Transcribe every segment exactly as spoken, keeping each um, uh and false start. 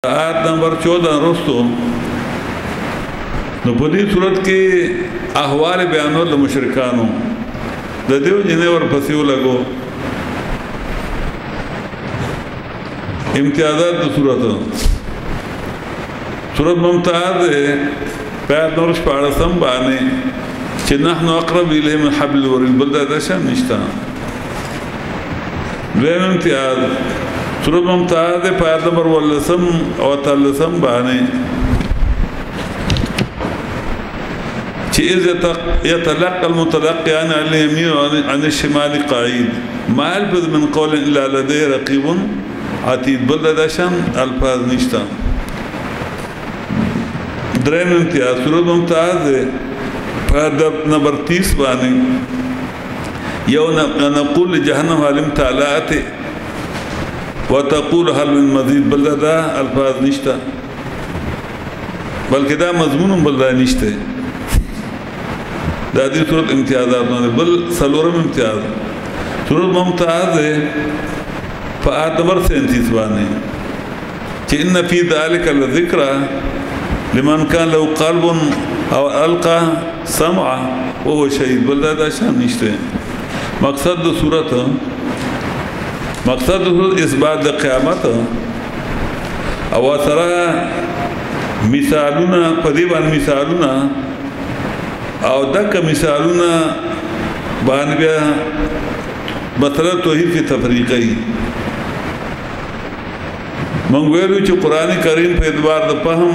آیت نمبر چودہ رستو نو په دې صورت کې احوال بیانول د مشرکانو د دیو جنې ور پسې ولګو امتیازات د صورت صورت ممتاز ہے پیاد نورش پاڑسم بانے چه نحن اقرب الیه من حبل الورید بلده دشم نشتا دویم امتیاز صورت ممتاز ہے پیاد نمبر واللسم و تلسم بانے چه اذ يتلقى المتلقي عن اليمين وعن الشمال قعيد ما يلفظ من قول الا لديه رقيب عتيد بلده دشم الفاظ نشتا درین امتیاز صورت ممتاز ہے فادب نمبر تیس بانے یو نقول لجہنم حالم تعالیٰ وتقول حل من مزید بلدہ دا الفاظ نشتا بلکہ دا مضمون بلدہ نشتے دا دی صورت امتیازات بل سلورم امتیاز صورت ممتاز ہے فآت نمبر سینتیس بانے کہ ان فی ذالک لذکرہ لمن كان له قلب او القى سمع وهو شهيد بلدہ دا شان نشتے مقصد دا صورت مقصد دا صورت اثبات دا قیامت او سرا مثالونا پدیبان مثالونا او دک مثالونا بان بیا مطلب توحید کی تفریقی منگویلو چو قرآن کریم پہ ادبار دا پہم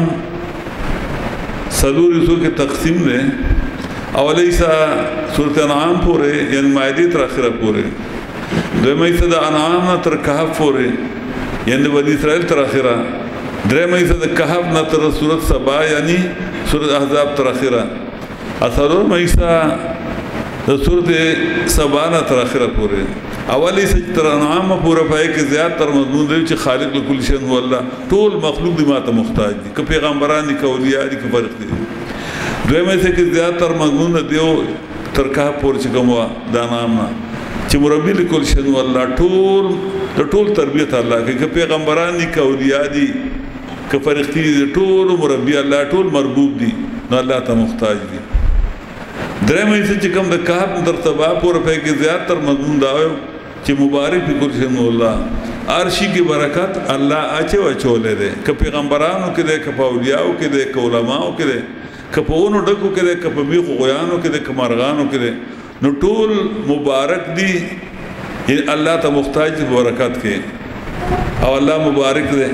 صدور یسو کے تقسیم دے اولیسا صورت انعام پورے یعنی مائدی تر آخرہ پورے دویمیسا دا انعام نا تر کحف پورے یعنی بنی اسرائیل تر آخرہ دریمیسا دا کحف نا تر صورت سبا یعنی صورت احزاب تر آخرہ اثرور میسا دا صورت سبا نا تر آخرہ پورے اولیسا تر انعام پورا پائے کہ زیاد تر مضمون دے چی خالق لکل شن ہو اللہ طول مخلوق دی ماتا مختاج دی کہ پیغمبران دی کہ اولیاء دی کہ فرق دی دوئے میں سے کہ زیاد تر مضمون دیو ترکاہ پور چکم ہوا دانامنا چی مربی لکل شن ہو اللہ طول طول تربیت اللہ کہ پیغمبران دی کہ اولیاء دی کہ فرق دی طول مربی اللہ طول مربوب دی نو اللہ تا مختاج دی درے میں سے چکم دا کہب در تباہ پور پہ کہ زیاد تر مضمون داوئے چی مبارک بھی کل شنو اللہ عرشی کی برکت اللہ اچھے و چولے دے کہ پیغمبرانوں کے دے کہ اولیاءوں کے دے کہ علماءوں کے دے کہ اونو ڈکو کے دے کہ بیخ غیانوں کے دے کہ مرغانوں کے دے نو طول مبارک دی یعنی اللہ تا مختاج دی برکت کے او اللہ مبارک دے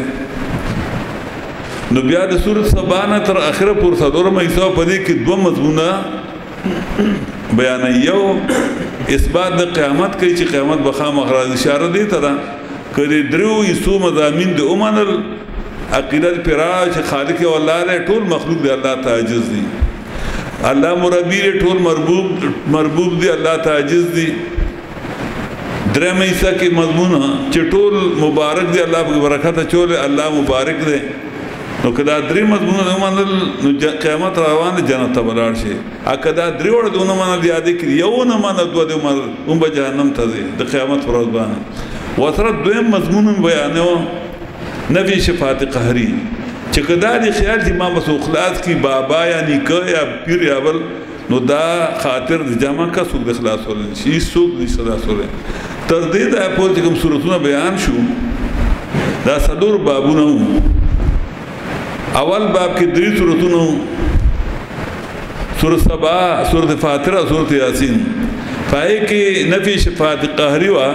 نو بیاد صورت سبانا تر آخرہ پور صدور محیصہ پدی کی دو مضمونہ بیانا یو اثبات دا قیامت کئی چی قیامت بخام اخراج اشارہ دیتا دا کہ دریو یسو مضامین دی امانل عقیدت پیراج خالق و اللہ لے طول مخلوق دی اللہ تعجز دی اللہ مربی لے طول مربوب دی اللہ تعجز دی درم عیسیٰ کی مضمون چی طول مبارک دی اللہ برکت چولے اللہ مبارک دے نو کدا دری مضمون دو منل قیامت روان جنت بلار شے اکدا دری وڑ دو نمانل یادی کری یو نمانل دو دو منل ان با جہنم تازے دا قیامت فروض بانا وطرت دویم مضمون بیانے ہو نفی شفاعت قہری چکدا دی خیال دی ماں بس اخلاص کی بابا یا نکا یا پیر یا بل نو دا خاطر دی جامع کا سوک دی خلاص ہو لیں شیس سوک دی خلاص ہو لیں تردید آئے پول چکم صورتون بیان شو دا صدور بابو نہوں اول باب کی دری صورتونوں سورت سبا سورت فاترہ سورت یاسین فائے کی نفی شفاعت قہری وا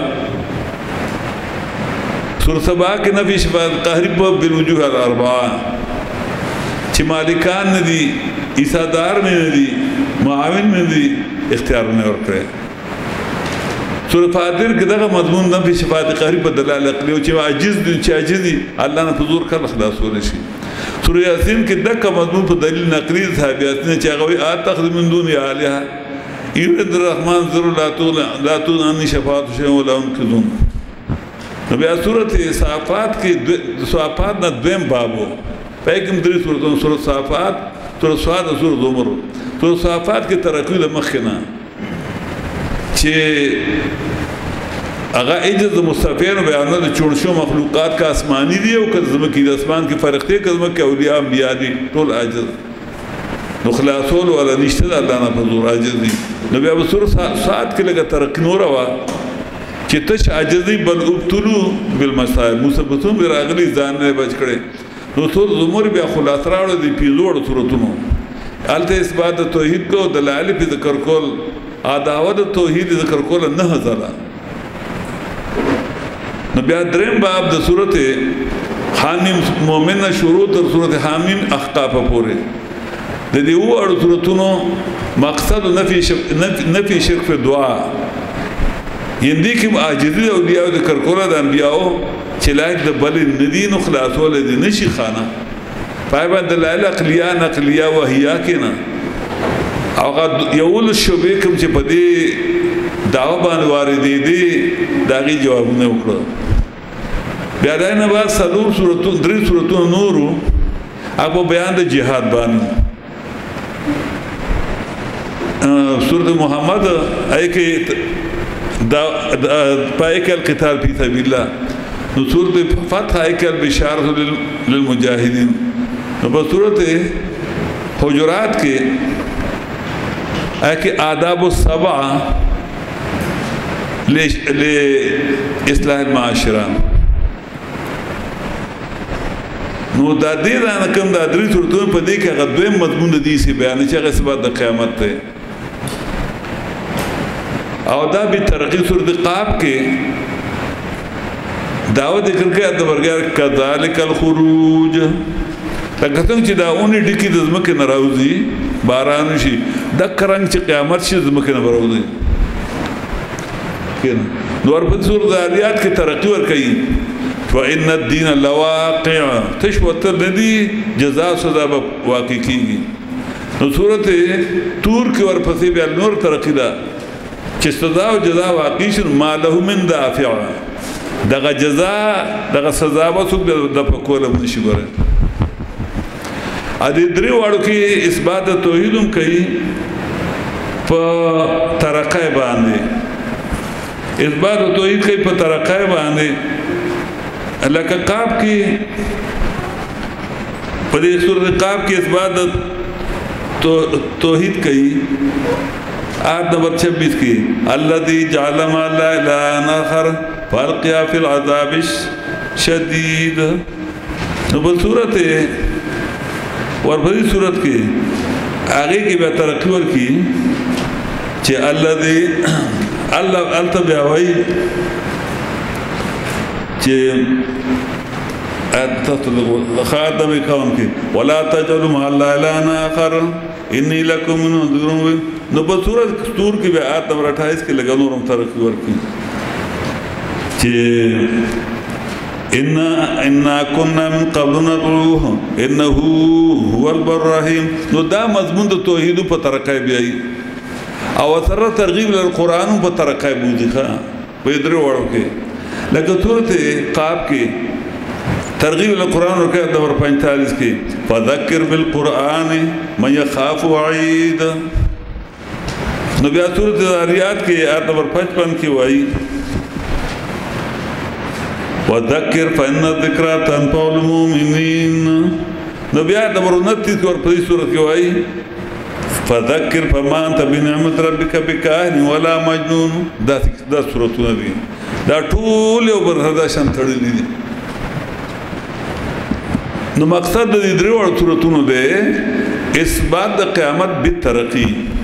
سورت سبا کی نفی شفاعت قہری بالوجوہ الاربعہ چی مالکان نے دی عیسادار میں نے دی معاون میں دی اختیار میں اور کرے سورت فاتر کی دقا مضمون نفی شفاعت قہری پر دلال اقلی چی عجز دی چی عجز دی اللہ نے حضور کر اخلاص ہو رشی سورہ یاسین کی دکا مضمون پر دلیل نقلی صحابی یاسین چاہوئی آتخذ من دون آلیہ ایورد الرحمن ذرو لا تون انی شفاعت شیئن ولا انکذون نبی سورت صحافات کی صحافات نا دویم بابو پیکم دری سورتوں سورت صحافات سورت سواد سورت عمر سورت صحافات کی ترقی لمخنا چھے هغه عجز د مستفین بیانونه د جوړ شو مخلوقات کا آسمانی دی او که زمکی د اسمان کې فرق دی که زمکی اولیاء انبیاء دي ټول عاجز نو خلاصول ولا نشته د الله نه په زور عاجز دي نو بیا په سور ساعت کې لګه ترقی نور وا چې تش عاجزي بل ابتلوا بالمصائب مصیبتون به راغلي ځان نه بچ کړي نو ټول زمور بیا خلاص راوړل دي پیلوړ صورتونو الته اثبات توحید کو دلایل په ذکر کول عداوت توحید ذکر کول نه هزار نو بیا دریم باب د سورته حامیم مومن شروع تر سورته حامیم احقاف پورې د دې وړو سورتونو مقصد نفي شرک نفي شرک په دعا یندې کوم عاجزي او اولیاء ذکر کول د انبیاء چې لایق د بل ندین خلاصول دي نشي خانه پای باندې دلایل عقلیه نقلیه وهیا کنا او یول شوبې کوم چې په دې داوا باندې واردې دي داغي جوابونه وکړه بیا دا نه بعد سلور سورتون درې سورتون نورو هغه بیان د جهاد باندې سورۃ محمد ایکه دا پایکل القتال فی سبیل الله نو سورۃ فتح ایکل بشارۃ للمجاهدین نو په سورۃ حجرات کې ایکه آداب السبعه لإصلاح المعاشره نو دا دې دا کوم دا درې سورتونه په دې کې هغه دویم مضمون د دې سی بیان چې هغه سبب د قیامت ته او دا به ترقی سورۃ قاف کې داوود ذکر کې د ورګر کذالک الخروج لکه څنګه چې دا اونې ډکی د زمکه ناراضي باران شي د کرنګ چې قیامت شي زمکه نه راوځي کله نور په سورۃ ذاریات کې ترقی ور کوي فإن الدين لواقع تشوت الذي جزاء سزا واقع کیږي نو سورۃ تور کې ورپسې بیا نور ترقی ده چې سزا او جزاء واقع شي ما له من دافع دغه جزاء دغه سزا به څوک د پکوله نشي ګوره ا دې درې واړو کې اثبات توحیدم کوي په ترقه باندې اثبات توحید کوي په ترقه باندې لکه قاف کې په دې سورۃ قاف کې اثبات توحید کوي آیت نمبر چھبیس کی الذی جعل ما لا اله اخر فالقیا فی العذاب شدید نو بل صورت ورپسې صورت کې هغه کې به ترقی ورکی چې الذی الله التبع وای چې اتطلب خاتم کون کې ولا تجعلوا مع الله الا اخر انی لکم نذر نو په سورۃ تور کې به آیت نمبر اٹھائیس کې لګا نورم ترقی ورکی چې ان ان كنا من قبل ندعوه انه هو البر الرحیم نو دا مضمون د توحید په ترقی بیاي او سره ترغیب للقران په ترقی بودی ښا په درې وړو کې لکه سورۃ قاف کې ترغیب للقران ورکه د نمبر پینتالیس کې فذکر بالقران من يخاف وعید نو بیا سورۃ ذاریات کې آیت نمبر پچپن کې وایي وذکر فإن الذکرى تنفع المؤمنین نو بیا آیت نمبر انتیس کې ورپسې سورۃ کې وایي فذکر فما انت بنعمت ربک بکاهن ولا مجنون دا دا سورتونه دي دا ټول یو بل سره شان تړلي دي نو مقصد د دې درې وړو سورتونو دی اثبات د قیامت بالترقی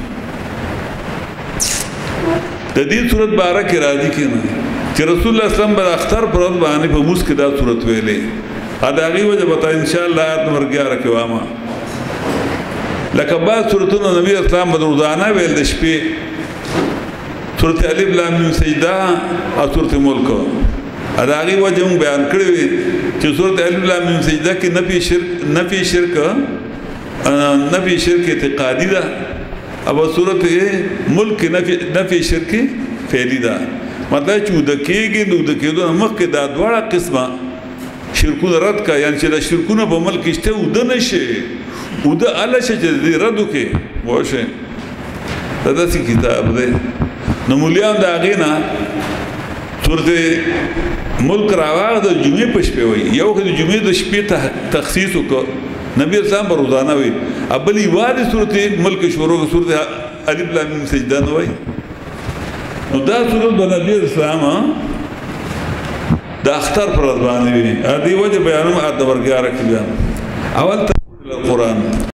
د دې صورت باره کې راځي کنه چې رسول الله اسلام بر اختر پر باندې په موس کې دا صورت ویلې اداغي وجه بتا ان شاء الله آیت نمبر اگیارہ کې وامه لکه بعض صورتونه نبی اسلام بر روزانه ویل د شپې سورۃ الف لام میم سجده او سورۃ ملک اداغي وجه بیان کړی چې سورۃ الف لام میم سجده کې نفي شرک نفي شرک نفي شرک اعتقادي ده او سورۃ ملک نفي نفي شرک فعلی ده مطلب چې د کېږي نو د کېدو مخکې دا دواړه قسمه شرکونه رد کا یعنی چې د شرکونه په ملک شته و د نشي و د الله چې دې رد وکي واشه دا داسې کتاب دی نو مولیان دا غینا سورة ملک راواغ د جمعې په شپې وي یو خو د جمعې د شپې تخصیص وکړ نبی اسلام به روزانه وي بل یوازې سورت ملک شروع سورت الف لام میم سجده نه وایي نو دا سورت د نبی اسلام د اختر پر ورځ باندې وي دې وجه بیانوم د ورګاره کې بیان اول قرآن